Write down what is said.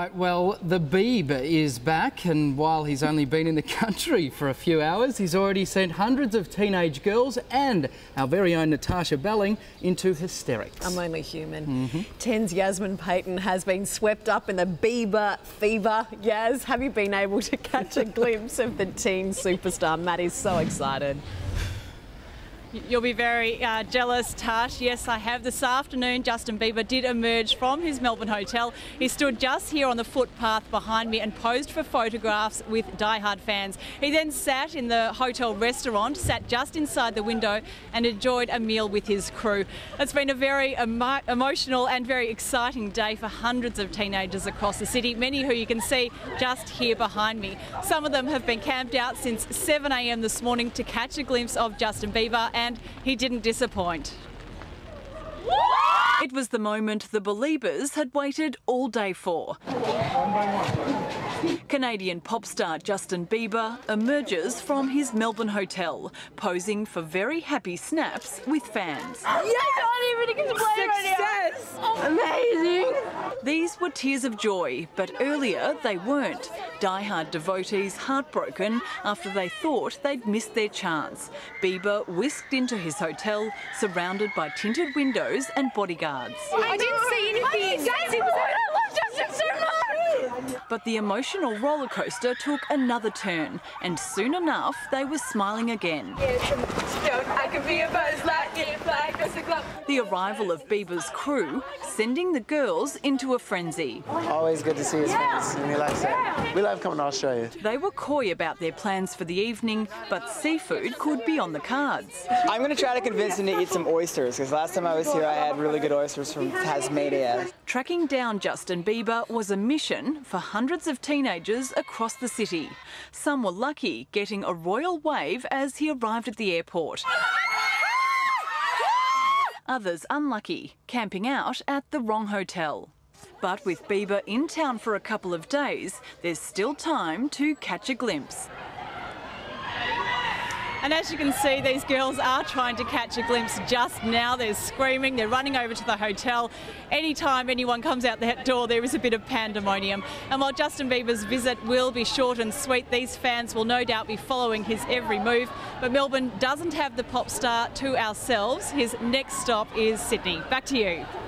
Right, well, the Bieber is back, and while he's only been in the country for a few hours, he's already sent hundreds of teenage girls and our very own Natasha Belling into hysterics. I'm only human. 10's Yasmin Payton has been swept up in the Bieber fever. Yaz, have you been able to catch a glimpse of the teen superstar? Matt is so excited. You'll be very jealous, Tash. Yes, I have. This afternoon, Justin Bieber did emerge from his Melbourne hotel. He stood just here on the footpath behind me and posed for photographs with diehard fans. He then sat in the hotel restaurant, sat just inside the window and enjoyed a meal with his crew. It's been a very emotional and very exciting day for hundreds of teenagers across the city, many who you can see just here behind me. Some of them have been camped out since 7 a.m. this morning to catch a glimpse of Justin Bieber, and he didn't disappoint. It was the moment the Beliebers had waited all day for. Canadian pop star Justin Bieber emerges from his Melbourne hotel, posing for very happy snaps with fans. Success! Amazing! These were tears of joy, but earlier they weren't. Die-hard devotees heartbroken after they thought they'd missed their chance. Bieber whisked into his hotel, surrounded by tinted windows and bodyguards. I didn't see anything. But the emotional roller coaster took another turn, and soon enough they were smiling again. The arrival of Bieber's crew sending the girls into a frenzy. Always good to see his face, and he likes it. We love coming to Australia. They were coy about their plans for the evening, but seafood could be on the cards. I'm going to try to convince him to eat some oysters, because last time I was here I had really good oysters from Tasmania. Tracking down Justin Bieber was a mission for hundreds of teenagers across the city. Some were lucky, getting a royal wave as he arrived at the airport. Others unlucky, camping out at the wrong hotel. But with Bieber in town for a couple of days, there's still time to catch a glimpse. And as you can see, these girls are trying to catch a glimpse just now. They're screaming, they're running over to the hotel. Anytime anyone comes out that door, there is a bit of pandemonium. And while Justin Bieber's visit will be short and sweet, these fans will no doubt be following his every move. But Melbourne doesn't have the pop star to ourselves. His next stop is Sydney. Back to you.